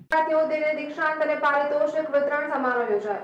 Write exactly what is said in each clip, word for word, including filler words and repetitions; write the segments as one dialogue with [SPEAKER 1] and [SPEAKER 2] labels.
[SPEAKER 1] દીક્ષાંત અને પારિતોષિક વિતરણ સમારોહ યોજાયો।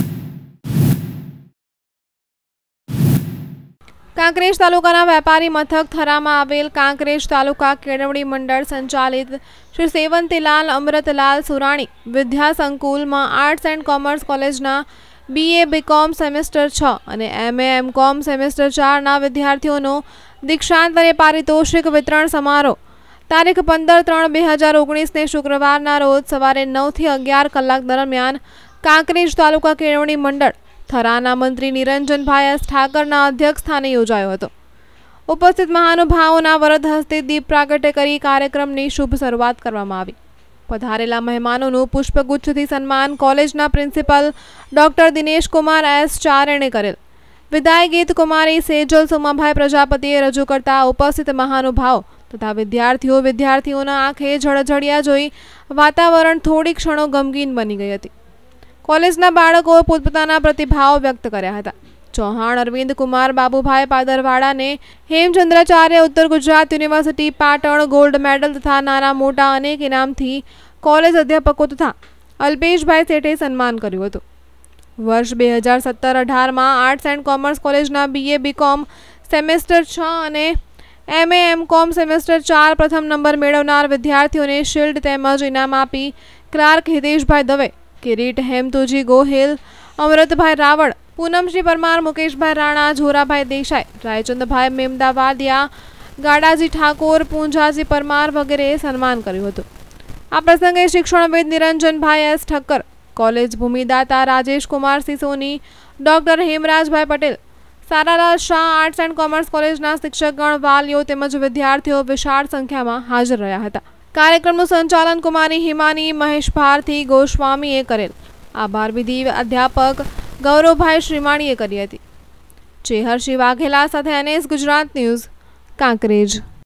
[SPEAKER 1] કાંકરેજ તાલુકાના વેપારી મથક થરામાં આવેલ કાંકરેજ તાલુકા કેળવણી મંડળ સંચાલિત શ્રી સેવંતીલાલ અમૃતલાલ સુરાણી વિદ્યા સંકુલમાં આર્ટ્સ એન્ડ કોમર્સ કોલેજના બીએ બીકોમ સેમેસ્ટર છ અને એમએ એમકોમ સેમેસ્ટર ચારના વિદ્યાર્થીઓનો દીક્ષાંત અને પારિતોષિક વિતરણ સમારોહ તારીખ પંદર ત્રણ બે હજાર ઓગણીસને શુક્રવારના રોજ સવારે નવથી અગિયાર કલાક દરમિયાન કાંકરેજ તાલુકા કેળવણી મંડળ થરાના મંત્રી નિરંજનભાઈ એસ ઠાકરના અધ્યક્ષ સ્થાને યોજાયો હતો। ઉપસ્થિત મહાનુભાવોના વરદ હસ્તે દીપ પ્રાગટ્ય કરી કાર્યક્રમની શુભ શરૂઆત કરવામાં આવી। પધારેલા મહેમાનોનું પુષ્પગુચ્છથી સન્માન કોલેજના principal doctor Dinesh Kumar S ચારણે કરેલ। વિદાય ગીત કુમારી સેજલ સોમાભાઈ પ્રજાપતિએ રજૂ કરતા ઉપસ્થિત મહાનુભાવ તથા વિદ્યાર્થીઓ વિદ્યાર્થીઓના આંખે ઝળઝળિયા જોઈ વાતાવરણ થોડી ક્ષણો ગમગીન બની ગઈ હતી। કોલેજના બાળકોએ પોતપોતાના પ્રતિભાવ વ્યક્ત કર્યા હતા। ચૌહાણ અરવિંદ કુમાર બાબુભાઈ પાદરવાડાને Hemchandracharya Uttar Gujarat university Patan gold medal તથા નાના મોટા અનેક ઇનામથી કોલેજ અધ્યાપકો તથા અલ્પેશભાઈ શેઠે સન્માન કર્યું હતું। વર્ષ બે હજાર સત્તર અઢારમાં આર્ટ્સ એન્ડ કોમર્સ કોલેજના બીએ બીકોમ સેમેસ્ટર છ અને એમએ એમકોમ સેમેસ્ટર ચાર પ્રથમ નંબર મેળવનાર વિદ્યાર્થીઓને શિલ્ડ તેમજ ઇનામ આપી ક્લાર્ક હિતેશભાઈ દવે, કિરીટ હેમતુજી ગોહિલ, અમૃતભાઈ રાવળ, પૂનમશ્રી પરમાર, મુકેશભાઈ રાણા, જોરાભાઈ દેસાઈ, રાયચંદભાઈ મેમદાવાદિયા, ગાડાજી ઠાકોર, પૂંજાજી પરમાર વગેરેએ સન્માન કર્યું હતું। આ પ્રસંગે શિક્ષણવિદ નિરંજનભાઈ એસ ઠક્કર, કોલેજ ભૂમિદાતા Rajesh Kumar Sisoni, doctor Hemrajbhai Patel, Saralal Shah, arts and commerce કોલેજના શિક્ષકગણ, વાલીઓ તેમજ વિદ્યાર્થીઓ વિશાળ સંખ્યામાં હાજર રહ્યા હતા। કાર્યક્રમનું સંચાલન કુમારી હિમાની મહેશ ભારતી ગોસ્વામીએ કરેલ। આભાર વિધિ અધ્યાપક ગૌરવભાઈ શ્રીમાણીએ કરી હતી। ચેહરશી વાઘેલા સાથે એનએસ ગુજરાત ન્યૂઝ, કાંકરેજ।